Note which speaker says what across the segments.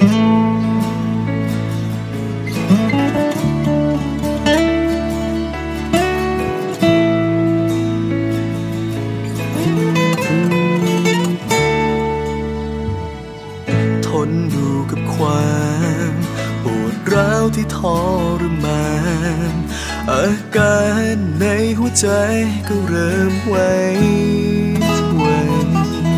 Speaker 1: ทนอยู่กับความปวดร้าวที่ทรมานอาการในหัวใจก็เริ่มไหวทวน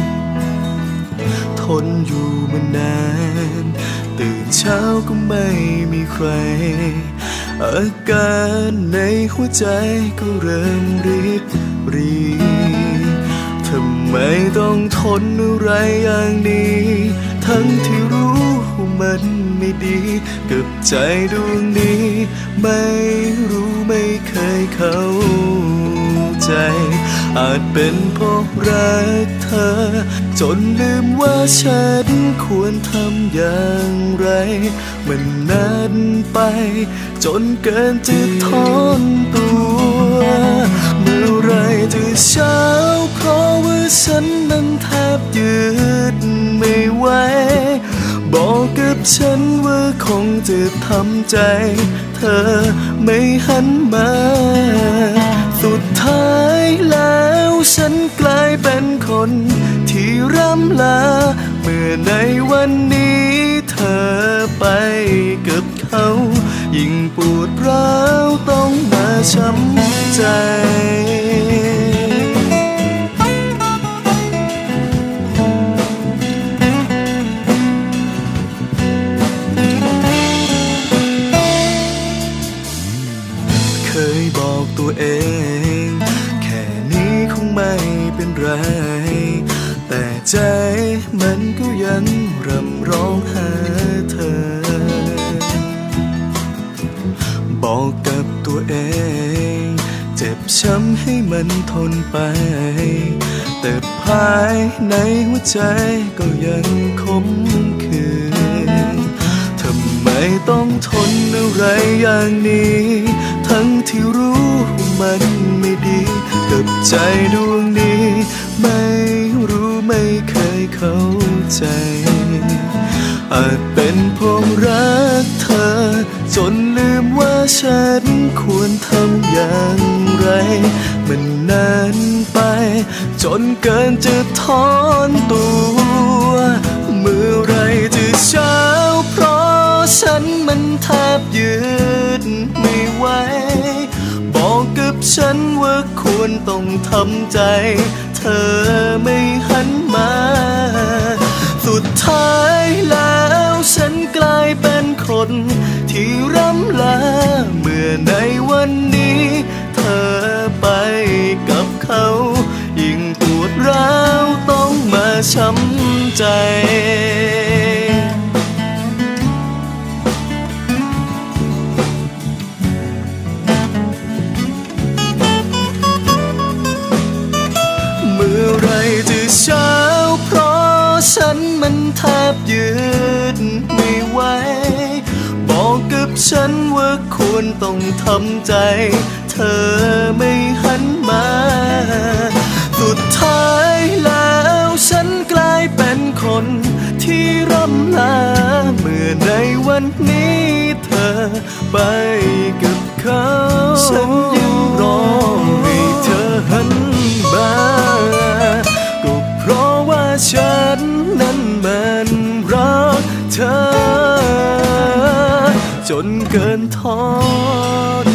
Speaker 1: ทนอยู่มานานตื่นเช้าก็ไม่มีใครอาการในหัวใจก็เริ่มริบรีทำไมต้องทนอะไรอย่างนี้ทั้งที่รู้ว่ามันไม่ดีกับใจดวงนี้ไม่รู้ไม่เคยเข้าใจอาจเป็นเพราะรักเธอจนลืมว่าฉันควรทำอย่างไรมันนานไปจนเกินจะทนตัวเมื่อไรจะเช้าเพราะว่าฉันนั้นแทบยืดไม่ไหวบอกกับฉันว่าคงจะทำใจเธอไม่หันมาสุดท้ายแล้วฉันกลายเป็นคนที่ร่ำลาเมื่อในวันนี้เธอไปกับเขายิ่งปวดร้าวต้องมาช้ำใจเคยบอกตัวเองแค่นี้คงไม่เป็นไรแต่ใจมันก็ยังรำร้องหาเธอบอกกับตัวเองเจ็บช้ำให้มันทนไปแต่ภายในหัวใจก็ยังขมขื่นทำไมต้องทนอะไรอย่างนี้ทั้งที่รู้ว่ามันไม่ดีกับใจดวงนี้ไม่รู้ไม่เคยเข้าใจอาจเป็นเพราะรักเธอจนลืมว่าฉันควรทำอย่างไรมันนานไปจนเกินจะทนตัวเมื่อไรจะเช้าเพราะฉันมันแทบยืดไม่ไหวบอกกับฉันว่าควรต้องทำใจเธอไม่หันมาสุดท้ายแล้วฉันกลายเป็นคนที่ร่ำลาเมื่อในวันนี้เธอไปกับเขายิ่งปวดร้าวต้องมาช้ำใจเมื่อไรจะเช้าเพราะฉันมันแทบยืดไม่ไหวบอกกับฉันว่าควรต้องทำใจเธอไม่หันมาสุดท้ายแล้วฉันกลายเป็นคนที่ร่ำลาเมื่อในวันนี้เธอไปกับเขาฉันยังรอให้เธอหันมาก็เพราะว่าฉันนั้นมันรักเธอจนเกินทน